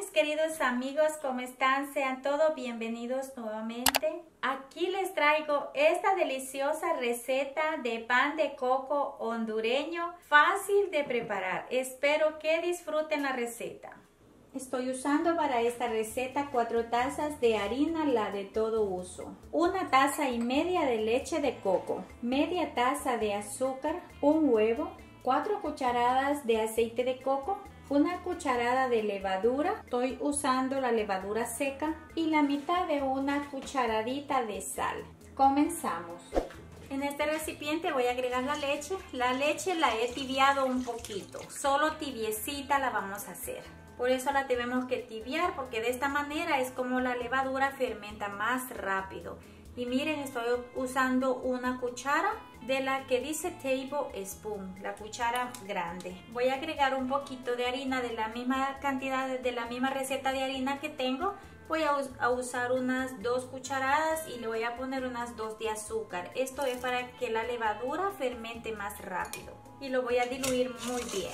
mis queridos amigos, ¿cómo están? Sean todos bienvenidos nuevamente. Aquí les traigo esta deliciosa receta de pan de coco hondureño, fácil de preparar. Espero que disfruten la receta. Estoy usando para esta receta 4 tazas de harina, la de todo uso, 1,5 tazas de leche de coco, media taza de azúcar, un huevo, 4 cucharadas de aceite de coco, 1 cucharada de levadura, estoy usando la levadura seca, y la mitad de 1 cucharadita de sal. Comenzamos. En este recipiente voy a agregar la leche. La leche la he tibiado un poquito, solo tibiecita la vamos a hacer. Por eso la tenemos que tibiar, porque de esta manera es como la levadura fermenta más rápido. Y miren, estoy usando 1 cuchara de la que dice tablespoon, la cuchara grande. Voy a agregar un poquito de harina de la misma cantidad, de la misma receta de harina que tengo. Voy a usar unas 2 cucharadas y le voy a poner unas 2 de azúcar. Esto es para que la levadura fermente más rápido. Y lo voy a diluir muy bien.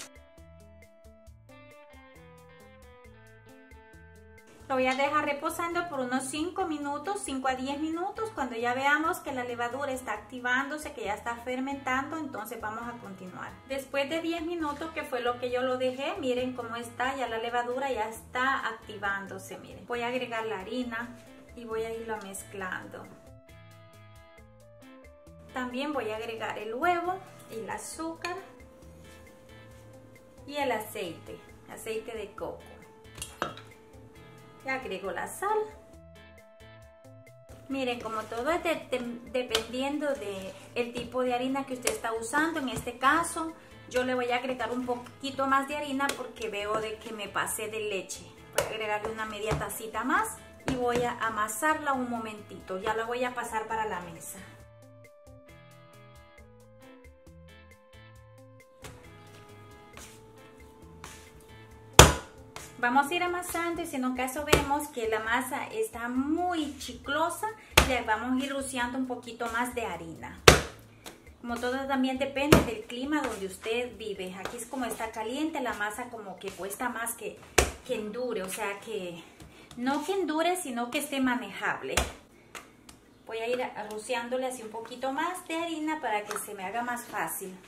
Lo voy a dejar reposando por unos 5 minutos, 5 a 10 minutos. Cuando ya veamos que la levadura está activándose, que ya está fermentando, entonces vamos a continuar. Después de 10 minutos, que fue lo que yo lo dejé, miren cómo está, ya la levadura ya está activándose, miren. Voy a agregar la harina y voy a irlo mezclando. También voy a agregar el huevo, el azúcar y el aceite de coco. Y agrego la sal. Miren, como todo es dependiendo del tipo de harina que usted está usando, en este caso yo le voy a agregar un poquito más de harina porque veo de que me pasé de leche. Voy a agregarle una media tacita más y voy a amasarla un momentito. Ya la voy a pasar para la mesa. Vamos a ir amasando, y si en un caso vemos que la masa está muy chiclosa, le vamos a ir rociando un poquito más de harina. Como todo también depende del clima donde usted vive. Aquí es como está caliente, la masa como que cuesta más que endure, o sea que no que endure, sino que esté manejable. Voy a ir rociándole así un poquito más de harina para que se me haga más fácil.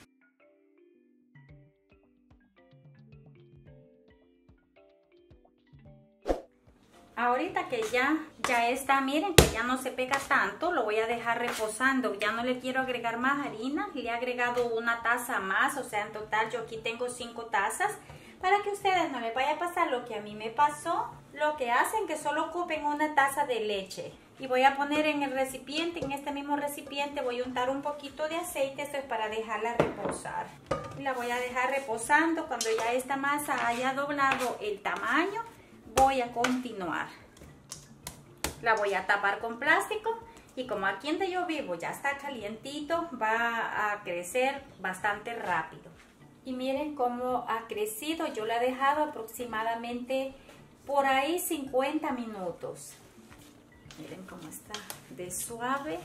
Ahorita que ya está, miren que ya no se pega tanto, lo voy a dejar reposando. Ya no le quiero agregar más harina, le he agregado 1 taza más, o sea en total yo aquí tengo 5 tazas. Para que a ustedes no les vaya a pasar lo que a mí me pasó, lo que hacen que solo ocupen 1 taza de leche. Y voy a poner en el recipiente, en este mismo recipiente voy a untar un poquito de aceite, esto es para dejarla reposar. Y la voy a dejar reposando. Cuando ya esta masa haya doblado el tamaño, voy a continuar. La voy a tapar con plástico, y como aquí donde yo vivo ya está calientito, va a crecer bastante rápido. Y miren cómo ha crecido. Yo la he dejado aproximadamente por ahí 50 minutos. Miren cómo está de suave.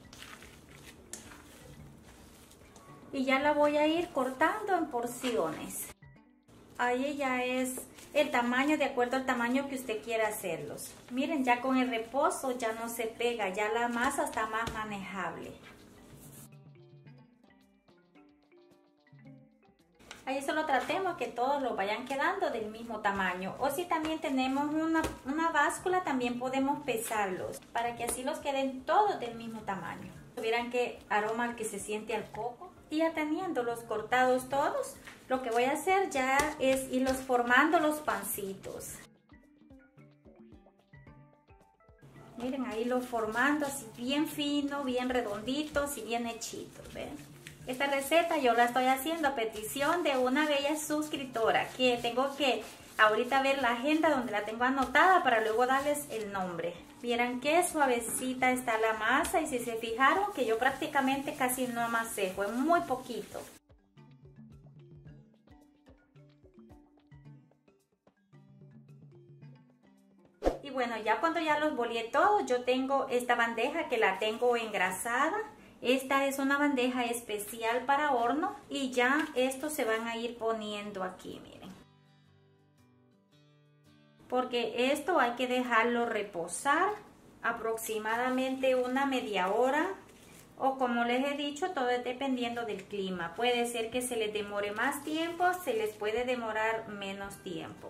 Y ya la voy a ir cortando en porciones. Ahí ya es el tamaño, de acuerdo al tamaño que usted quiera hacerlos. Miren, ya con el reposo ya no se pega, ya la masa está más manejable. Ahí solo tratemos que todos lo vayan quedando del mismo tamaño. O si también tenemos una báscula, también podemos pesarlos para que así los queden todos del mismo tamaño. Vieran qué aroma que se siente al coco. Y ya teniéndolos cortados todos, lo que voy a hacer ya es irlos formando los pancitos. Miren, ahí los formando así bien fino, bien redonditos y bien hechitos, ¿ven? Esta receta yo la estoy haciendo a petición de una bella suscriptora, que tengo que ahorita ver la agenda donde la tengo anotada para luego darles el nombre. Vieran qué suavecita está la masa, y si se fijaron que yo prácticamente casi no amasé, fue muy poquito. Y bueno, ya cuando ya los boleé todos, yo tengo esta bandeja que la tengo engrasada. Esta es una bandeja especial para horno, y ya estos se van a ir poniendo aquí, miren. porque esto hay que dejarlo reposar aproximadamente una media hora, o como les he dicho, todo es dependiendo del clima. Puede ser que se les demore más tiempo, se les puede demorar menos tiempo.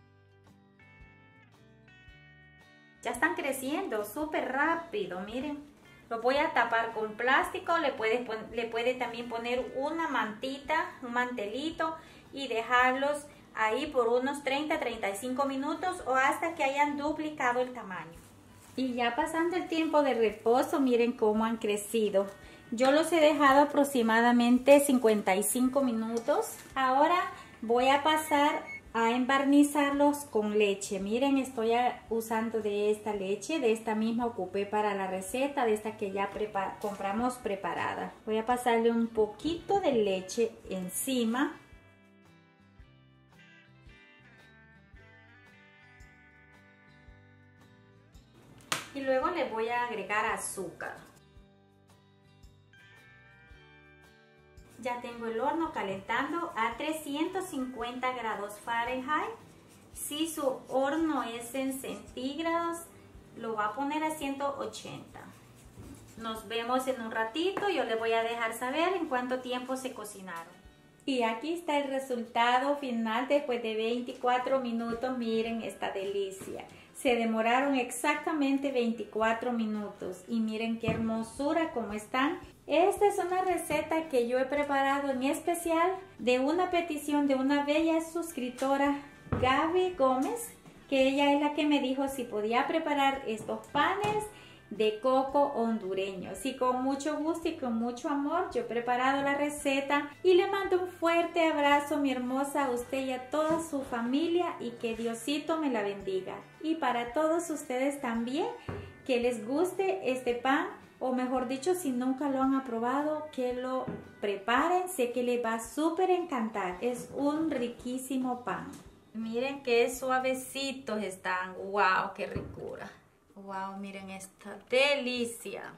Ya están creciendo súper rápido, miren. Lo voy a tapar con plástico, le puede también poner una mantita, un mantelito y dejarlos ahí por unos 30-35 minutos o hasta que hayan duplicado el tamaño. Y ya pasando el tiempo de reposo, miren cómo han crecido. Yo los he dejado aproximadamente 55 minutos. Ahora voy a pasar a embarnizarlos con leche. Miren, estoy usando de esta leche, de esta misma ocupé para la receta, de esta que ya compramos preparada. Voy a pasarle un poquito de leche encima. Y luego le voy a agregar azúcar. Ya tengo el horno calentando a 350 grados Fahrenheit. Si su horno es en centígrados, lo va a poner a 180. Nos vemos en un ratito. Yo le voy a dejar saber en cuánto tiempo se cocinaron. Y aquí está el resultado final después de 24 minutos. Miren esta delicia. Se demoraron exactamente 24 minutos. Y miren qué hermosura como están. Esta es una receta que yo he preparado en especial de una petición de una bella suscriptora, Gaby Gómez, que ella es la que me dijo si podía preparar estos panes de coco hondureños. Y con mucho gusto y con mucho amor yo he preparado la receta y le mando un fuerte abrazo, mi hermosa, a usted y a toda su familia, y que Diosito me la bendiga. Y para todos ustedes también, que les guste este pan, o mejor dicho, si nunca lo han probado, que lo preparen. Sé que les va a súper encantar. Es un riquísimo pan. Miren qué suavecitos están. ¡Wow! ¡Qué ricura! ¡Wow! Miren esta delicia.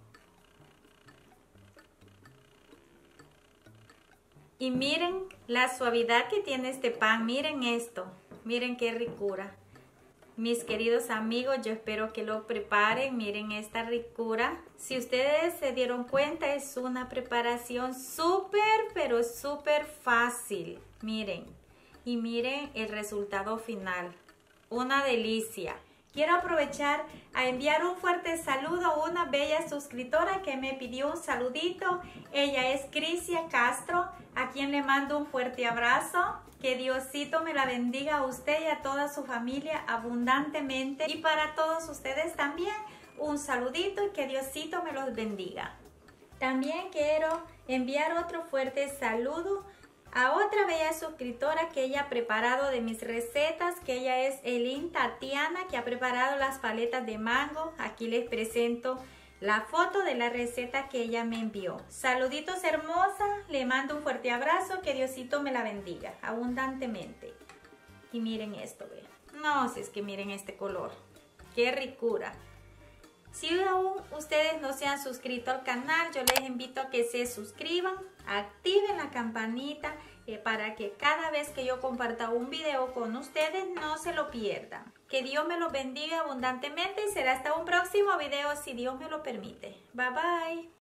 Y miren la suavidad que tiene este pan. Miren esto. Miren qué ricura. Mis queridos amigos, yo espero que lo preparen. Miren esta ricura. Si ustedes se dieron cuenta, es una preparación súper, pero súper fácil. Miren. Y miren el resultado final. Una delicia. Quiero aprovechar a enviar un fuerte saludo a una bella suscriptora que me pidió un saludito. Ella es Crisia Castro, a quien le mando un fuerte abrazo. Que Diosito me la bendiga a usted y a toda su familia abundantemente. Y para todos ustedes también un saludito y que Diosito me los bendiga. También quiero enviar otro fuerte saludo a otra bella suscriptora que ella ha preparado de mis recetas, que ella es Elin Tatiana, que ha preparado las paletas de mango. Aquí les presento la foto de la receta que ella me envió. Saluditos hermosa, le mando un fuerte abrazo, que Diosito me la bendiga abundantemente. Y miren esto, vean. No, si es que miren este color, qué ricura. Si aún ustedes no se han suscrito al canal, yo les invito a que se suscriban, activen la campanita para que cada vez que yo comparta un video con ustedes no se lo pierdan. Que Dios me los bendiga abundantemente y será hasta un próximo video si Dios me lo permite. Bye bye.